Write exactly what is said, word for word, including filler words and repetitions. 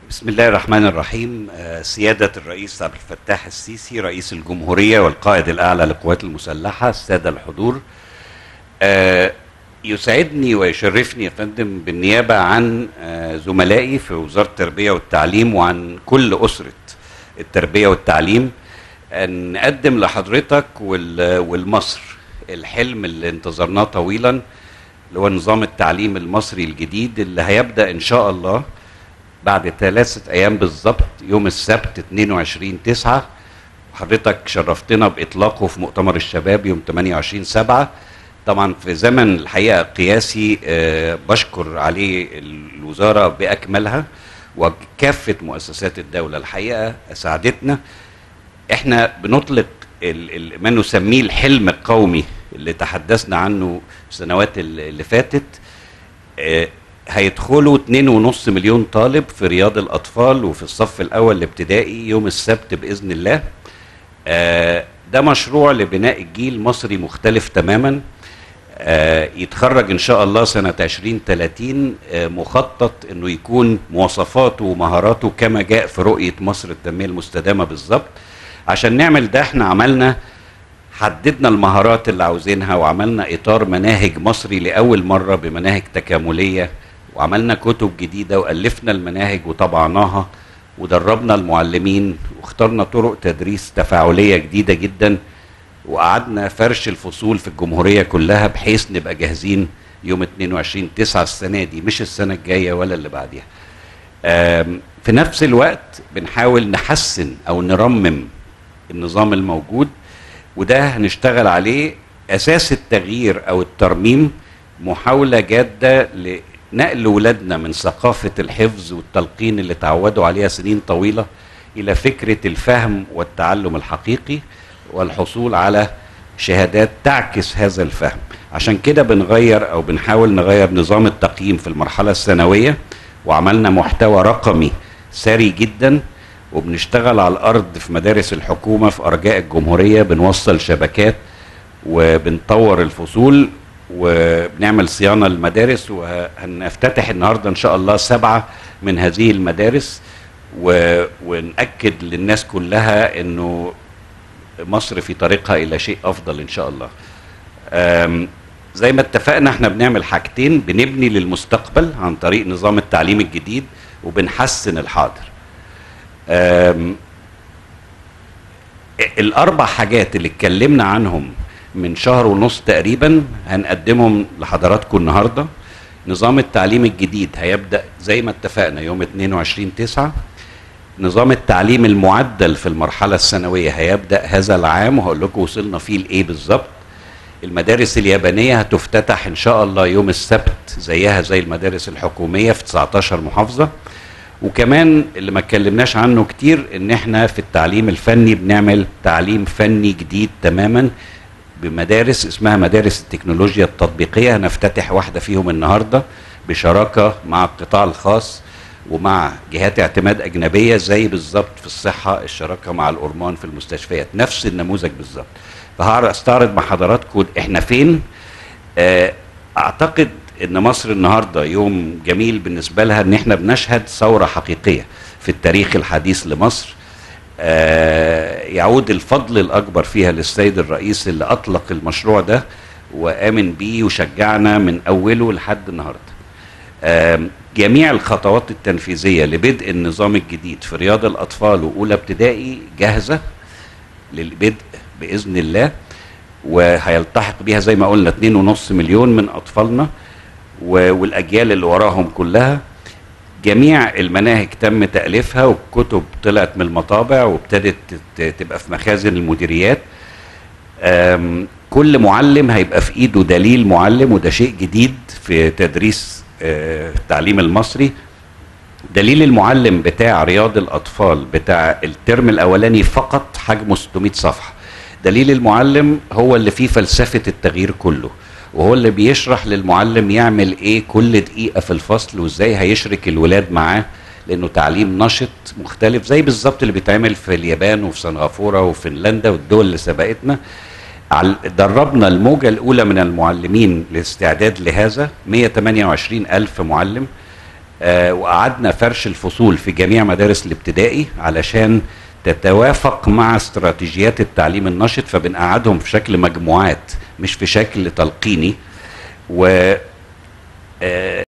بسم الله الرحمن الرحيم. سيادة الرئيس عبد الفتاح السيسي رئيس الجمهورية والقائد الأعلى للقوات المسلحة، السادة الحضور، يسعدني ويشرفني يا فندم بالنيابة عن زملائي في وزارة التربية والتعليم وعن كل أسرة التربية والتعليم أن نقدم لحضرتك والمصر الحلم اللي انتظرناه طويلا، اللي هو نظام التعليم المصري الجديد اللي هيبدأ إن شاء الله بعد ثلاثة أيام بالظبط يوم السبت اتنين وعشرين تسعة. وحضرتك شرفتنا بإطلاقه في مؤتمر الشباب يوم تمانية وعشرين سبعة، طبعا في زمن الحقيقة قياسي أه بشكر عليه الوزارة بأكملها وكافة مؤسسات الدولة. الحقيقة أساعدتنا. احنا بنطلق ال ال ما نسميه الحلم القومي اللي تحدثنا عنه السنوات اللي فاتت. أه هيدخلوا اتنين ونص مليون طالب في رياض الأطفال وفي الصف الأول الابتدائي يوم السبت بإذن الله. آه ده مشروع لبناء الجيل مصري مختلف تماما، آه يتخرج إن شاء الله سنة عشرين تلاتين، آه مخطط إنه يكون مواصفاته ومهاراته كما جاء في رؤية مصر التنمية المستدامة بالظبط. عشان نعمل ده احنا عملنا حددنا المهارات اللي عاوزينها وعملنا إطار مناهج مصري لأول مرة بمناهج تكاملية، وعملنا كتب جديدة وألفنا المناهج وطبعناها ودربنا المعلمين واخترنا طرق تدريس تفاعلية جديدة جدا، وقعدنا فرش الفصول في الجمهورية كلها بحيث نبقى جاهزين يوم اتنين وعشرين تسعة السنة دي، مش السنة الجاية ولا اللي بعديها. في نفس الوقت بنحاول نحسن أو نرمم النظام الموجود، وده هنشتغل عليه. أساس التغيير أو الترميم محاولة جادة لنقل ولادنا من ثقافة الحفظ والتلقين اللي تعودوا عليها سنين طويلة إلى فكرة الفهم والتعلم الحقيقي والحصول على شهادات تعكس هذا الفهم. عشان كده بنغير أو بنحاول نغير نظام التقييم في المرحلة الثانوية، وعملنا محتوى رقمي ثري جدا، وبنشتغل على الأرض في مدارس الحكومة في أرجاء الجمهورية، بنوصل شبكات وبنطور الفصول وبنعمل صيانة للمدارس، وهنفتتح النهاردة إن شاء الله سبعة من هذه المدارس، ونأكد للناس كلها إنه مصر في طريقها إلى شيء أفضل إن شاء الله. زي ما اتفقنا احنا بنعمل حاجتين، بنبني للمستقبل عن طريق نظام التعليم الجديد وبنحسن الحاضر. الأربع حاجات اللي اتكلمنا عنهم من شهر ونص تقريبا هنقدمهم لحضراتكم النهارده. نظام التعليم الجديد هيبدأ زي ما اتفقنا يوم اتنين وعشرين تسعة. نظام التعليم المعدل في المرحلة الثانوية هيبدأ هذا العام، وهقول لكم وصلنا فيه لإيه بالظبط. المدارس اليابانية هتفتتح إن شاء الله يوم السبت زيها زي المدارس الحكومية في تسعتاشر محافظة. وكمان اللي ما اتكلمناش عنه كتير ان احنا في التعليم الفني بنعمل تعليم فني جديد تماما بمدارس اسمها مدارس التكنولوجيا التطبيقية. هنفتتح واحدة فيهم النهاردة بشراكة مع القطاع الخاص ومع جهات اعتماد أجنبية، زي بالظبط في الصحة الشراكة مع الأورمان في المستشفيات، نفس النموذج بالظبط. فهستعرض مع حضراتكم احنا فين. اعتقد ان مصر النهارده يوم جميل بالنسبه لها، ان احنا بنشهد ثوره حقيقيه في التاريخ الحديث لمصر. آه يعود الفضل الاكبر فيها للسيد الرئيس اللي اطلق المشروع ده وامن بيه وشجعنا من اوله لحد النهارده. آه جميع الخطوات التنفيذيه لبدء النظام الجديد في رياض الاطفال واولى ابتدائي جاهزه للبدء باذن الله، وهيلتحق بيها زي ما قلنا اتنين ونص مليون من اطفالنا والأجيال اللي وراهم كلها. جميع المناهج تم تأليفها والكتب طلعت من المطابع وابتدت تبقى في مخازن المديريات. كل معلم هيبقى في ايده دليل معلم، وده شيء جديد في تدريس التعليم المصري. دليل المعلم بتاع رياض الأطفال بتاع الترم الأولاني فقط حجمه ستمائة صفحة. دليل المعلم هو اللي فيه فلسفة التغيير كله، وهو اللي بيشرح للمعلم يعمل ايه كل دقيقة في الفصل وازاي هيشرك الولاد معاه، لانه تعليم نشط مختلف زي بالظبط اللي بيتعمل في اليابان وفي سنغافورة وفنلندا والدول اللي سبقتنا. دربنا الموجة الاولى من المعلمين للاستعداد لهذا مية وتمانية وعشرين الف معلم. آه وقعدنا فرش الفصول في جميع مدارس الابتدائي علشان تتوافق مع استراتيجيات التعليم النشط، فبنقعدهم في شكل مجموعات مش في شكل تلقيني. و آه